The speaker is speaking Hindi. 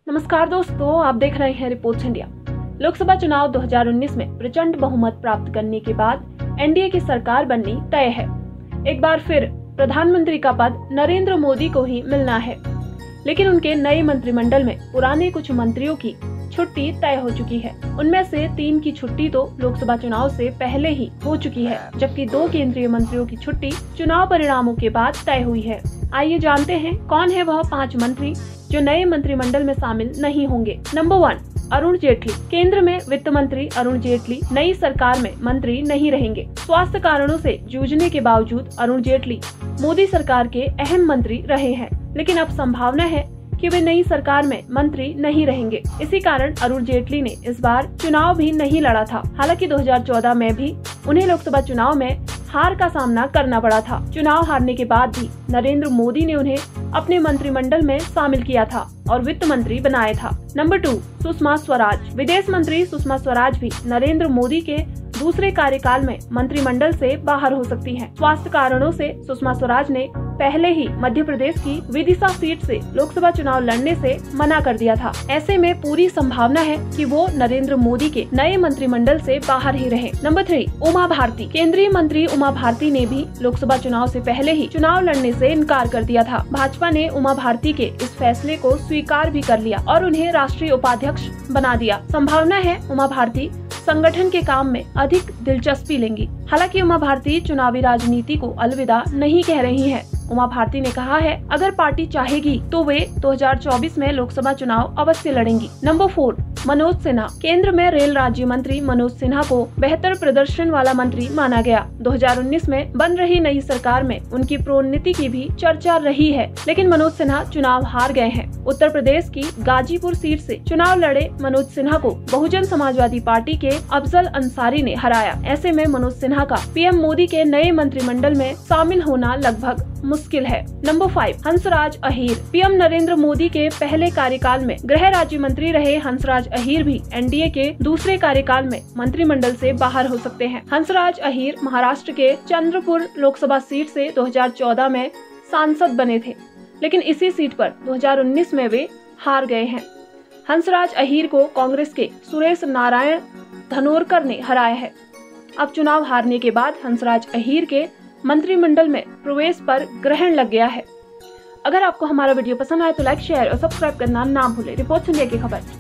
नमस्कार दोस्तों, आप देख रहे हैं रिपोर्ट्स इंडिया। लोकसभा चुनाव 2019 में प्रचंड बहुमत प्राप्त करने के बाद एनडीए की सरकार बननी तय है। एक बार फिर प्रधानमंत्री का पद नरेंद्र मोदी को ही मिलना है, लेकिन उनके नए मंत्रिमंडल में पुराने कुछ मंत्रियों की छुट्टी तय हो चुकी है। उनमें से 3 की छुट्टी तो लोकसभा चुनाव से पहले ही हो चुकी है, जबकि 2 केंद्रीय मंत्रियों की छुट्टी चुनाव परिणामों के बाद तय हुई है। आइए जानते हैं कौन है वह 5 मंत्री जो नए मंत्रिमंडल में शामिल नहीं होंगे। नंबर 1, अरुण जेटली। केंद्र में वित्त मंत्री अरुण जेटली नई सरकार में मंत्री नहीं रहेंगे। स्वास्थ्य कारणों से जूझने के बावजूद अरुण जेटली मोदी सरकार के अहम मंत्री रहे हैं, लेकिन अब संभावना है कि वे नई सरकार में मंत्री नहीं रहेंगे। इसी कारण अरुण जेटली ने इस बार चुनाव भी नहीं लड़ा था। हालांकि 2014 में भी उन्हें लोकसभा चुनाव में हार का सामना करना पड़ा था। चुनाव हारने के बाद भी नरेंद्र मोदी ने उन्हें अपने मंत्रिमंडल में शामिल किया था और वित्त मंत्री बनाया था। नंबर 2, सुषमा स्वराज। विदेश मंत्री सुषमा स्वराज भी नरेंद्र मोदी के दूसरे कार्यकाल में मंत्रिमंडल से बाहर हो सकती हैं। स्वास्थ्य कारणों से सुषमा स्वराज ने पहले ही मध्य प्रदेश की विदिशा सीट से लोकसभा चुनाव लड़ने से मना कर दिया था। ऐसे में पूरी संभावना है कि वो नरेंद्र मोदी के नए मंत्रिमंडल से बाहर ही रहे। नंबर 3, उमा भारती। केंद्रीय मंत्री उमा भारती ने भी लोकसभा चुनाव से पहले ही चुनाव लड़ने से इनकार कर दिया था। भाजपा ने उमा भारती के इस फैसले को स्वीकार भी कर लिया और उन्हें राष्ट्रीय उपाध्यक्ष बना दिया। संभावना है उमा भारती संगठन के काम में अधिक दिलचस्पी लेंगी। हालांकि उमा भारती चुनावी राजनीति को अलविदा नहीं कह रही हैं। उमा भारती ने कहा है, अगर पार्टी चाहेगी तो वे 2024 में लोकसभा चुनाव अवश्य लड़ेंगी। नंबर 4, मनोज सिन्हा। केंद्र में रेल राज्य मंत्री मनोज सिन्हा को बेहतर प्रदर्शन वाला मंत्री माना गया। 2019 में बन रही नई सरकार में उनकी प्रोन्नति की भी चर्चा रही है, लेकिन मनोज सिन्हा चुनाव हार गए हैं। उत्तर प्रदेश की गाजीपुर सीट से चुनाव लड़े मनोज सिन्हा को बहुजन समाजवादी पार्टी के अफजल अंसारी ने हराया। ऐसे में मनोज सिन्हा का पीएम मोदी के नए मंत्रिमंडल में शामिल होना लगभग मुश्किल है। नंबर 5, हंसराज अहीर। पीएम नरेंद्र मोदी के पहले कार्यकाल में गृह राज्य मंत्री रहे हंसराज अहीर भी एनडीए के दूसरे कार्यकाल में मंत्रिमंडल से बाहर हो सकते हैं। हंसराज अहीर महाराष्ट्र के चंद्रपुर लोकसभा सीट से 2014 में सांसद बने थे, लेकिन इसी सीट पर 2019 में वे हार गए हैं। हंसराज अहीर को कांग्रेस के सुरेश नारायण धनोरकर ने हराया है। अब चुनाव हारने के बाद हंसराज अहीर के मंत्रिमंडल में प्रवेश पर ग्रहण लग गया है। अगर आपको हमारा वीडियो पसंद आए तो लाइक, शेयर और सब्सक्राइब करना ना भूलें। रिपोर्ट्स इंडिया की खबर।